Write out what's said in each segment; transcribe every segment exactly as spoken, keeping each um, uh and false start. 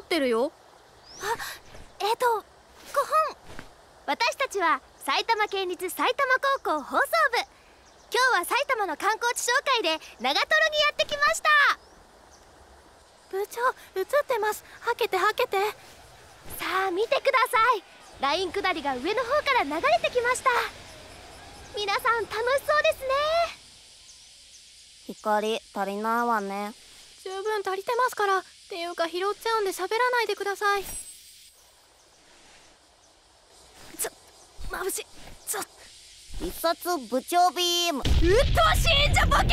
ってるよ。 あ、えっとご本。私たちは埼玉県立埼玉高校放送部。今日は埼玉の観光地紹介で長瀞にやってきました。 部長、映ってます。はけてはけて。 さあ見てください。ライン下りが上の方から流れてきました。皆さん楽しそうですね。光足りないわね。 十分足りてますから。っていうか拾っちゃうんで喋らないでください。 ちょ、眩しい。ちょ必殺部長ビーム。うっとうしいんじゃボケ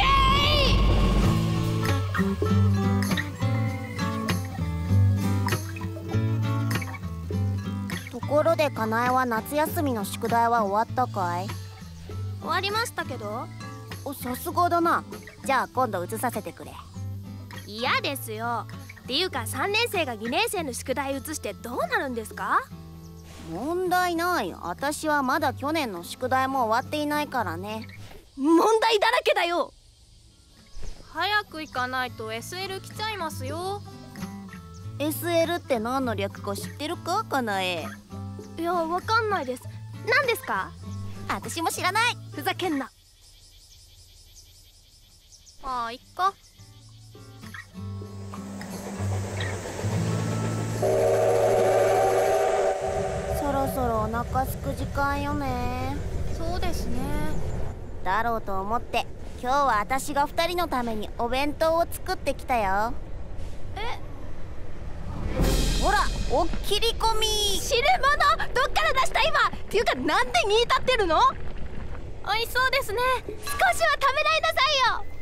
ー。ところでかなえは夏休みの宿題は終わったかい？ 終わりましたけど。 お、さすがだな。じゃあ今度移させてくれ。 嫌ですよ。っていうかさんねん生がにねん生の宿題移してどうなるんですか？ 問題ない。私はまだ去年の宿題も終わっていないからね。 問題だらけだよ。 早く行かないと エスエル 来ちゃいますよ。 エスエル って何の略か知ってるか、かなえ？ いや、わかんないです。何ですか？ 私も知らない。 ふざけんな。 まあいっか。 そろそろお腹すく時間よね。 そうですね。 だろうと思って今日は私がふたりのためにお弁当を作ってきたよ。 え？ ほら、おっきり込み。 汁物どっから出した今。っていうかなんで煮立ってるの？ おいしそうですね。 少しは食べないなさいよ。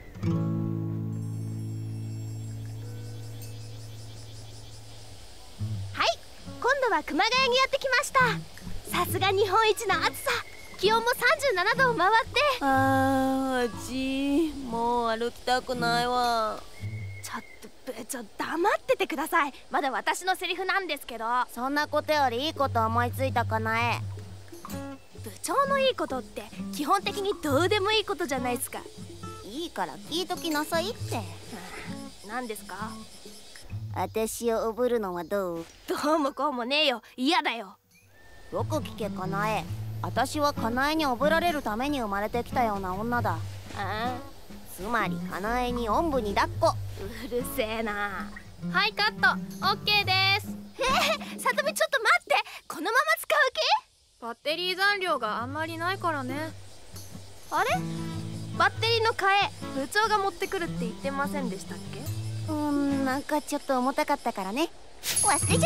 今度は熊谷にやってきました。さすが日本一の暑さ。気温もさんじゅうななどを回って。 あー、暑い。もう歩きたくないわ。 ちょっと部長黙っててください。まだ私のセリフなんですけど。 そんなことよりいいこと思いついたかなえ。 部長のいいことって基本的にどうでもいいことじゃないですか。 いいから聞いときなさいって。 何ですか？ 私をおぶるのはどう？ どうもこうもねえよ。嫌だよ。 よく聞けかなえ。私はかなえにおぶられるために生まれてきたような女だ。 ああ、 つまりかなえにおんぶに抱っこ。 うるせえな。 はい、カット。オッケーです。 えー、さとみちょっと待って。このまま使う気？ バッテリー残量があんまりないからね。 あれ？バッテリーの替え部長が持ってくるって言ってませんでしたっけ？ うーん、なんかちょっと重たかったからね。 忘れちゃった。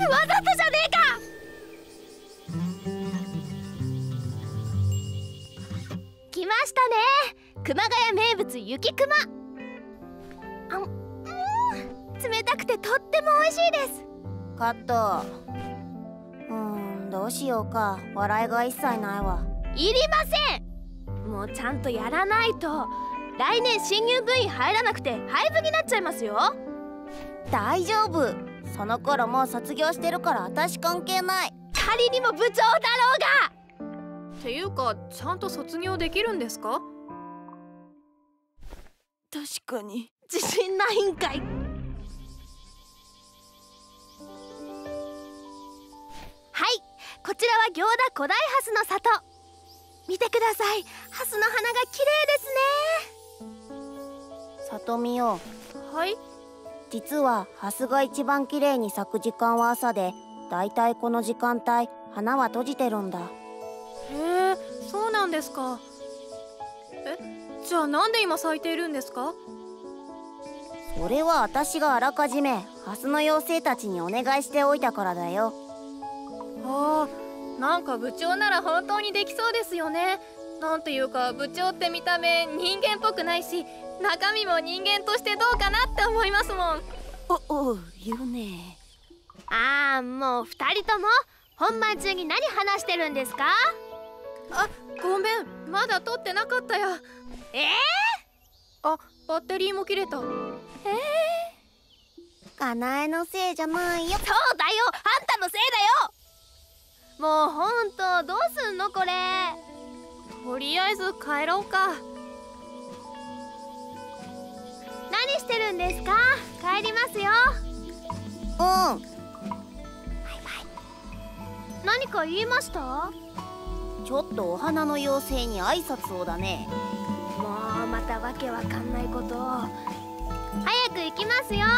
わざとじゃねえか。来ましたね。熊谷名物雪熊。あ、うん、冷たくてとっても美味しいです。 カット。うーん、どうしようか。笑いが一切ないわ。 いりません。もうちゃんとやらないと来年新入部員入らなくて廃部になっちゃいますよ。 大丈夫。その頃もう卒業してるから私関係ない。 仮にも部長だろうが。 っていうかちゃんと卒業できるんですか？ 確かに自信ないんかい。はい、こちらは行田古代ハスの里。見てください。ハスの花が綺麗ですね。 里美よ。 はい。 実はハスが一番綺麗に咲く時間は朝で、だいたいこの時間帯花は閉じてるんだ。 へえ、そうなんですか。え、じゃあなんで今咲いているんですか？ それは私があらかじめハスの妖精たちにお願いしておいたからだよ。 ああ、なんか部長なら本当にできそうですよね。なんていうか部長って見た目人間っぽくないし、中身も人間としてどうかなって思いますもん。 おお、言うね。 ああ、もう二人とも本番中に何話してるんですか？ あ、ごめん、まだ撮ってなかったや。 ええー、あ、バッテリーも切れた。ええー、かなえのせいじゃないよ。 そうだよ、あんたのせいだよ。もうほんとどうすんのこれ。 とりあえず帰ろうか。 何してるんですか？帰りますよ。 何か言いました？ ちょっとお花の妖精に挨拶をだね。 もうまたわけわかんないことを。早く行きますよ。